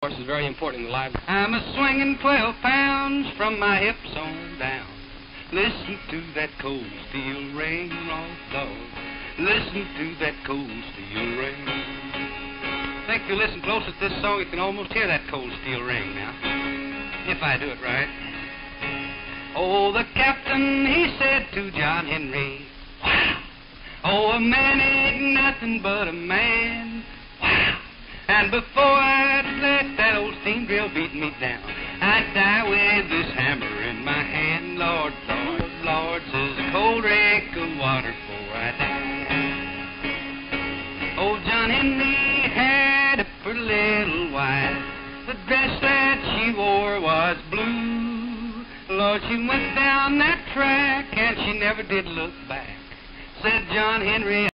Horse is very important in the lives. I'm a swinging 12 pounds from my hips on down. Listen to that cold steel ring, Lord. Listen to that cold steel ring. I think if you listen close to this song, you can almost hear that cold steel ring now, if I do it right. Oh, the captain, he said to John Henry, wow. Oh, a man ain't nothing but a man. Wow. And before I'd let that old steam drill beat me down, I'd die with this hammer in my hand. Lord, Lord, Lord, says a cold drink of water before I die. Old John Henry had a pretty little wife. The dress that she wore was blue. Lord, she went down that track and she never did look back. Said John Henry,